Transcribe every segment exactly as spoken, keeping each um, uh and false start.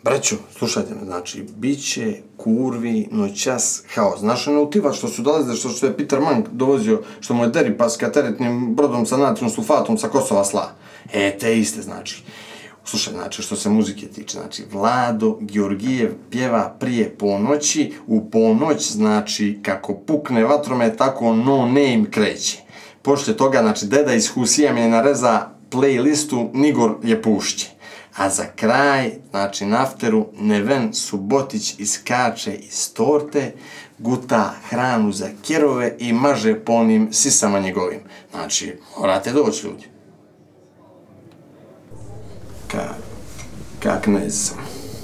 Braćo, slušajte me, znači, bit će kurvi noćas haos. Znaš ono utivač što su dolazili, što je Peter Mank dovozio, što mu je Deripaska teretnim brodom sa natrijum sulfatom sa Kosova sla. E, te iste, znači. Slušaj, znači, što se muzike tiče, znači, Vlado Georgijev pjeva prije ponoći, u ponoć, znači, kako pukne vatromet, tako No Name kreće. Poslije toga, znači, deda iz Husija mi je nareza playlistu, Nigor je pušće. A za kraj, znači, na afteru, Neven Subotić iskače iz torte, guta hranu za kerove i maže po onim sisama njegovim. Znači, morate doći, ljudi. Ka... kak ne znam.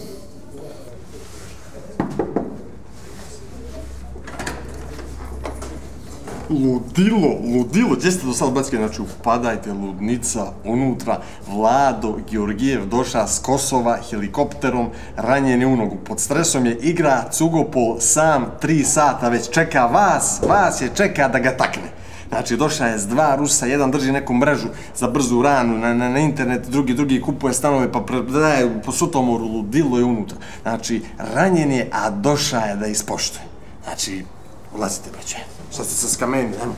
Ludilo, ludilo, gdje ste do sad backe, znači upadajte, ludnica, unutra, Vlado Georgijev došao s Kosova helikopterom, ranjen je u nogu, pod stresom je, igra Cugopol sam tri sata, već čeka vas, vas je čeka da ga takne. Znači, došao je s dva Rusa, jedan drži neku mrežu za brzu ranu na, na, na internet, drugi, drugi kupuje stanove pa predaje po Sutomoru, ludilo je unutra. Znači, ranjen je, a došao je da ispoštuje. Znači, ulazite, braće. Šta ste se skamenili, nema?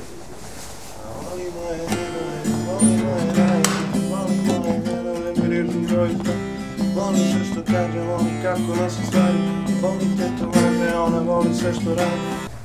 Voli sve što kaže, voli kako nas stvari, voli tetovaže, ona voli sve što radi.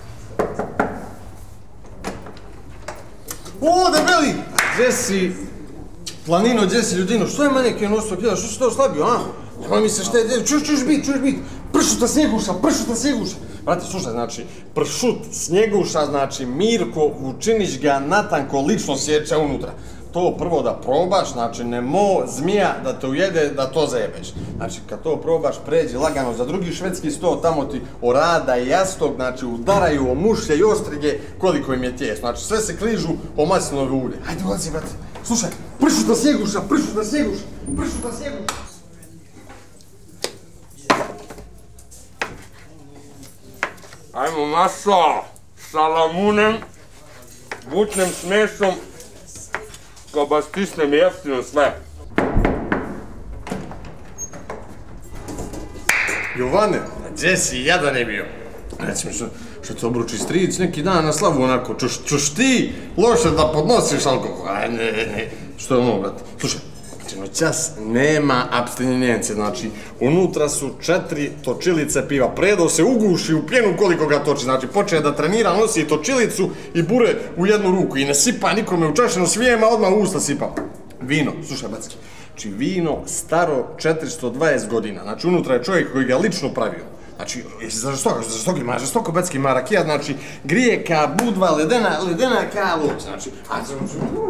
O, debeli! Gdje si? Planino, gdje si, ljudino? Što je manjake nosio kila? Što si to oslabio, a? Nemoj mi se šta je, čuš, čuš bit, čuš bit! Pršuta snjeguša, pršuta snjeguša! Brate, slušaj, znači, pršut snjeguša, znači, Mirko Vučinić ga natanko lično sjeća unutra. To prvo da probaš, znači, nemo zmija da te ujede, da to zajebeš. Znači, kad to probaš, pređi lagano za drugi švedski sto, tamo ti orada i jastok, znači, udaraju o mušlje i ostrige koliko im je tijes. Znači, sve se kližu o maslinove ulje. Hajde, ulazi, brate. Slušaj, pršuta snjeguša, pršuta snjeguša, pršuta snjeguša. Ajmo maso, salamunem, vučnem smešom, kao ba stisnem jeftino sve. Jovane, gdje si, jadan je bio? Reci mi, što te obruči stric neki dan na slavu, onako, čuš ti loše da podnosiš alkohol? Aj, ne, ne, što je ono, brate? Slušaj, noćas nema apstinjencije, znači, unutra su četiri točilice piva, predo se uguši u pjenu koliko ga toči, znači, počeo da trenira, nosi točilicu i bure u jednu ruku i ne sipa nikome u čašinu, svijema odmah u usta sipa. Vino, slušaj, backi, znači, vino staro četiristo dvadeset godina, znači, unutra je čovjek koji ga lično pravio. Znači, jesi za žestoko, za žestoko ima, žestoko backi ima rakija, znači, grije ka budva, ledena, ledena ka luč, znači, a za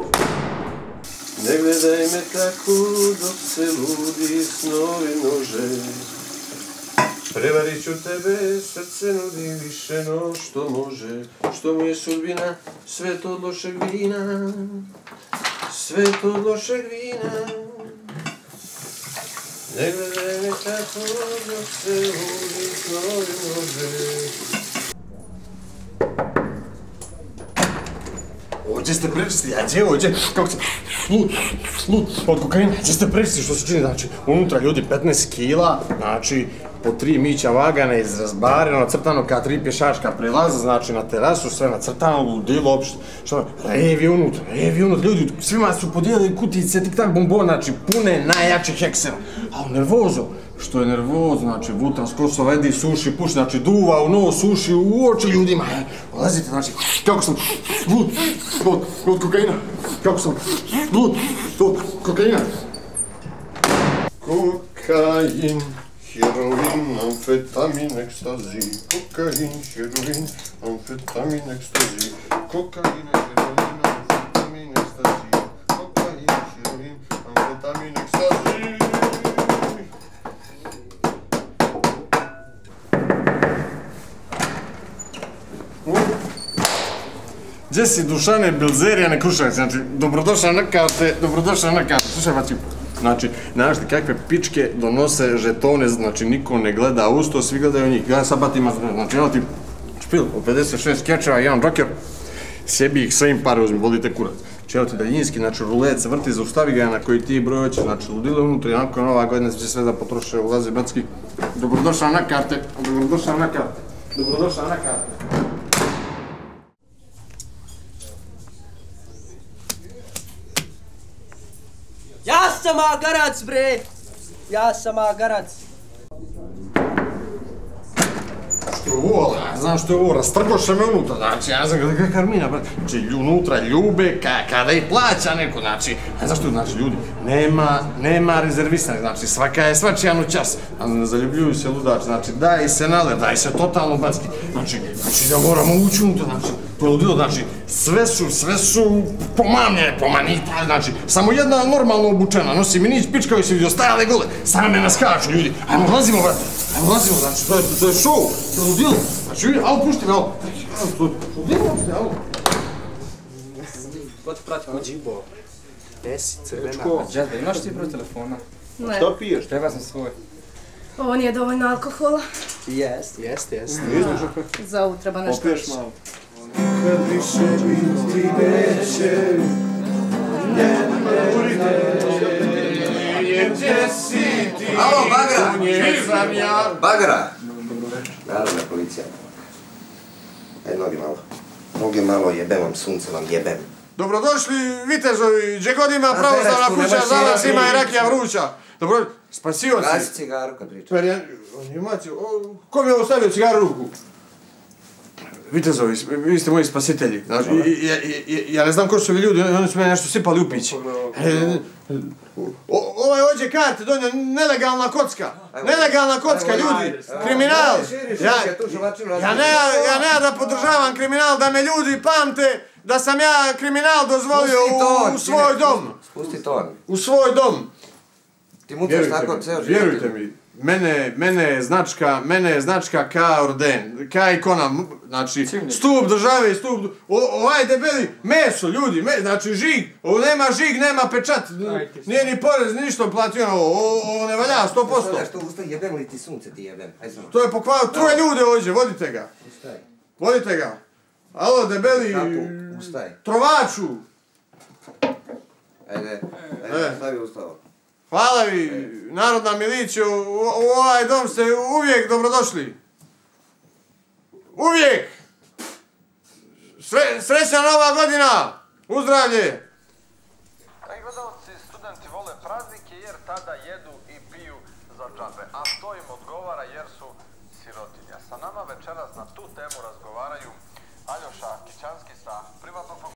ne gledaj me tako dok se ludi snovi nože. Prevarit ću tebe, srce nudi više no što može. Što mu je sudbina, svet od lošeg vina. Svet od lošeg vina. Ne gledaj me tako dok se ludi snovi nože. Ođe ste prečisti, a gdje ođe, kako se, lud, lud, od kokaina, gdje ste prečisti, što se čini, znači, unutra ljudi petnaest kila, znači, po tri mića vagane izrazbareno, nacrtano ka tri pješačka prelaza, znači, na terasu, sve nacrtano, ludilo, opšte, što, revi unutra, revi unutra, ljudi, svima su podijelili kutice, tik-tak bombona, znači, pune najjačih heksera, a u nervozo, što je nervoz, znači, vutra s Kosova, edi, suši, puši, znači, duva u nos, suši u oči ljudima, ulazite, znači, kako sam lud od, od kokaina, kako sam lud od kokaina. Kokain, heroin, amfetamin, ekstazi, kokain, heroin, amfetamin, ekstazi, kokain, heroin, amfetamin, ekstazi, kokain, heroin, amfetamin, ekstazi. Gdje si Dušane Bilzerijane Kruševac, znači, dobrodošao na karte, dobrodošao na karte, slušaj, Vaci, znači, znaš ti kakve pičke donose žetone, znači, niko ne gleda usto, svi gledaju njih, gledaj sad batima, znači, evo ti špil, u pedeset šest kečeva, jedan rocker, sebi ih sve im pare uzmi, volite kurac. Znači evo ti daljinski, znači rulet se vrti, zaustavi ga na koji ti broj hoćeš, znači ludilo unutra i onako nova godina će sve da potroše, ulazi Backi. Dobrodošao na karte, dobrodošao na karte, dobrodošao na karte. Ja sam magarac, bre! Ja sam magarac. Što je ovo, znam što je ovo, rastrgoše me unutra, znači, ja znam kada je Karmina, brate, znači, unutra ljube, kada ih plaća neko, znači, a zašto, znači, ljudi, nema, nema rezervisanih, znači, svaka je svačija noćas, a ne zaljubljuju se ludači, znači, daj se naler, daj se totalno Backi, znači, znači, da moramo ući unutra, znači, to je ludilo, znači, sve su, sve su pomamljene, pomanite, znači, samo jedna normalno obučena, nosi minić, pičkaju se vidio, stajale gole, same nas skaču, ljudi, ajmo, odlazimo, brate, ajmo, odlazimo, znači, to je, to je show, to je ludilo, znači, vidi, alo, pušti me, alo, to je ludilo, pušti, alo. Ko ti prati kući? Desi, crvena. Džezda, imaš ti broj telefona? Ne, Što piješ? Treba sam svoj. ovo nije dovoljno alkohola. Jest, jest, jest. Za ovu treba nešto Popiješ više. malo. Alo, Bagra! Bagra! Narodna policija. Ajde, nogi malo. Noge malo, jebem vam, sunce vam jebem. Dobrodošli, vitezovi, gdje god ima pravoslavna kuća, za vas ima i rakija vruća. Dobro, spasioci. Gasi cigaru kad pričam. Perjan, imate, ko mi je ostavio cigaru u ruku? Vitezovi, vi ste moji spasitelji. Znači, ja ne znam ko su vi ljudi, oni su mene nešto sipali u pić. Ovaj ođe karte, donio nelegalna kocka. Nelegalna kocka, ljudi. Kriminal. Ja ne da podržavam kriminal, da me ljudi pamte da sam ja kriminal dozvolio u svoj dom. Spusti ton. U svoj dom. Ti mucaš tako ceo život. Vjerujte mi, mene, mene je značka, mene je značka ka orden, ka ikona, znači, stup države, stup, ovaj debeli, meso, ljudi, me, znači žig, ovo nema žig, nema pečat, nije ni porez, ništa platio, ovo, ovo ne valja, sto posto. Slušaj, što ustaj, jebem li ti sunce ti jebem, ajde samo. To je pokvaro, troje ljude ovdje, vodite ga, Ustaj. vodite ga. Alo, debeli, Šapu, ustaj. trovaču, Ajde, ajde, stavi ustavo. hvala vi, narodna milicija, u ovaj dom ste uvijek dobrodošli. Uvijek! Srećna nova godina! Uzdravlje! Dragi gledalci, studenti vole praznike jer tada jedu i piju za džabe, a to im odgovara jer su sirotinja. Sa nama večeras na tu temu razgovaraju Aljoša Kićanski sa privatnog